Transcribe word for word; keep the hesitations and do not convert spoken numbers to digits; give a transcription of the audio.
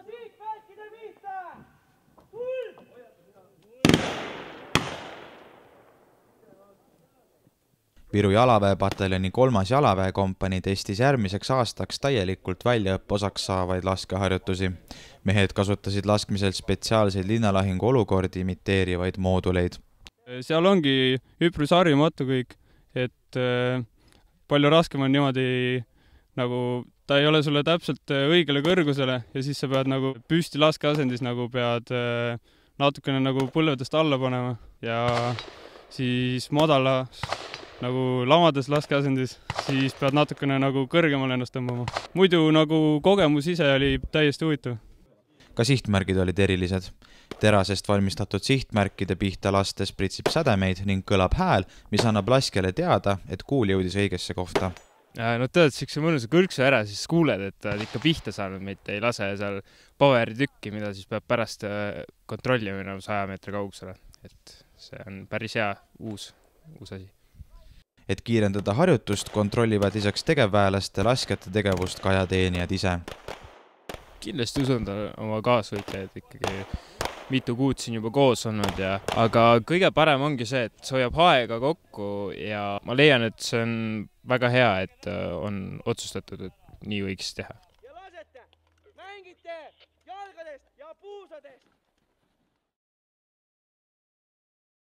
Viru jalaväepataljoni kolmas jalaväekompanii testis järgmiseks aastaks täielikult väljaõppe osaks saavaid laskeharjutusi. Mehed kasutasid laskmisel spetsiaalseid linnalahingu olukordi imiteerivaid mooduleid. Seal ongi üpris harjumatu kõik, et palju raskem on niimoodi, nagu ta ei ole sulle täpselt õigele kõrgusele ja siis sa pead nagu püsti laskeasendis nagu pead natukene nagu põlvedest alla panema ja siis madala nagu lamades laskeasendis, siis pead natukene nagu kõrgemale ennast tõmbama. Muidu nagu kogemus ise oli täiesti huvitav. Ka sihtmärgid olid erilised. Terasest valmistatud sihtmärkide pihta lastes pritsib sädemeid ning kõlab hääl, mis annab laskjale teada, et kuul jõudis õigesse kohta. No tõed, siukse mõnusa kõrksu ära, siis kuuled, et ta ikka pihta saanud, mitte ei lase seal poweri tükki, mida siis peab pärast kontrollima nagu saja meetri kaugusele. Et see on päris hea uus, uus asi. Et kiirendada harjutust, kontrollivad lisaks tegevväelaste laskjate tegevust ka ajateenijad ise. Kindlasti usundan oma kaasvõitlejaid ikkagi mitu kuud siin juba koos olnud, ja, aga kõige parem ongi see, et see hoiab aega kokku ja ma leian, et see on väga hea, et on otsustatud, et nii võiks teha. Ja lasete, mängite jalgadest ja puusadest.